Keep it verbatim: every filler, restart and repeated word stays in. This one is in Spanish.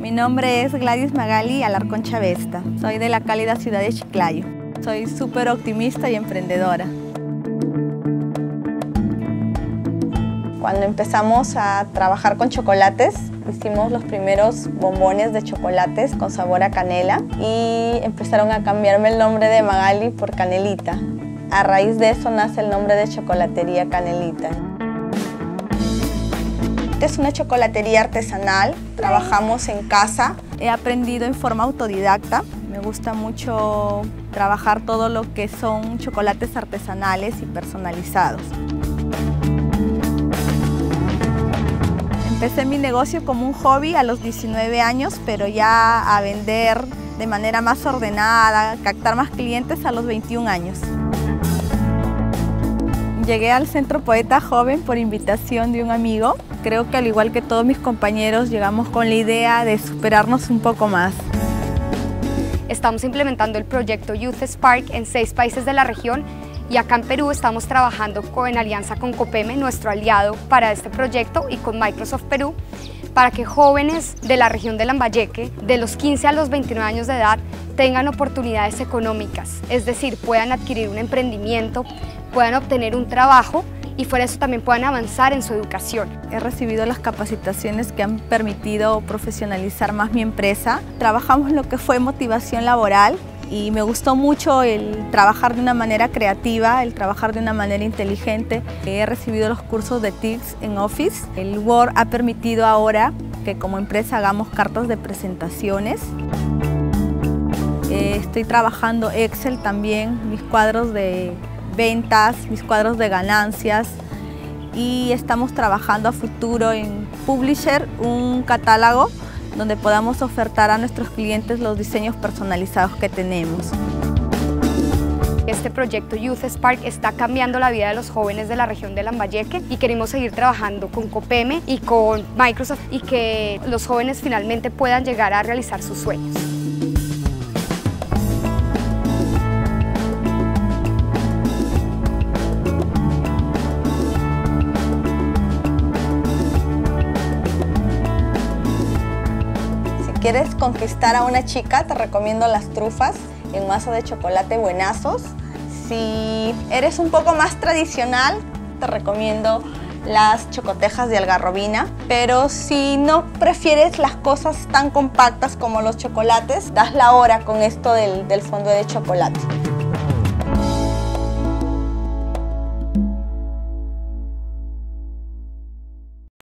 Mi nombre es Gladys Magali Alarcón Chavesta. Soy de la cálida ciudad de Chiclayo. Soy súper optimista y emprendedora. Cuando empezamos a trabajar con chocolates, hicimos los primeros bombones de chocolates con sabor a canela y empezaron a cambiarme el nombre de Magali por Canelita. A raíz de eso nace el nombre de Chocolatería Canelita. Es una chocolatería artesanal, trabajamos en casa. He aprendido en forma autodidacta. Me gusta mucho trabajar todo lo que son chocolates artesanales y personalizados. Empecé mi negocio como un hobby a los diecinueve años, pero ya a vender de manera más ordenada, captar más clientes a los veintiún años. Llegué al Centro Poeta Joven por invitación de un amigo. Creo que al igual que todos mis compañeros, llegamos con la idea de superarnos un poco más. Estamos implementando el proyecto Youth Spark en seis países de la región y acá en Perú estamos trabajando en alianza con Copeme, nuestro aliado para este proyecto, y con Microsoft Perú, para que jóvenes de la región de Lambayeque, de los quince a los veintinueve años de edad, tengan oportunidades económicas, es decir, puedan adquirir un emprendimiento, puedan obtener un trabajo y fuera de eso también puedan avanzar en su educación. He recibido las capacitaciones que han permitido profesionalizar más mi empresa. Trabajamos lo que fue motivación laboral y me gustó mucho el trabajar de una manera creativa, el trabajar de una manera inteligente. He recibido los cursos de T I C S en Office. El Word ha permitido ahora que como empresa hagamos cartas de presentaciones. Estoy trabajando Excel también, mis cuadros de ventas, mis cuadros de ganancias, y estamos trabajando a futuro en Publisher, un catálogo donde podamos ofertar a nuestros clientes los diseños personalizados que tenemos. Este proyecto Youth Spark está cambiando la vida de los jóvenes de la región de Lambayeque y queremos seguir trabajando con Copeme y con Microsoft y que los jóvenes finalmente puedan llegar a realizar sus sueños. Si quieres conquistar a una chica, te recomiendo las trufas en masa de chocolate buenazos. Si eres un poco más tradicional, te recomiendo las chocotejas de algarrobina. Pero si no prefieres las cosas tan compactas como los chocolates, das la hora con esto del, del fondue de chocolate.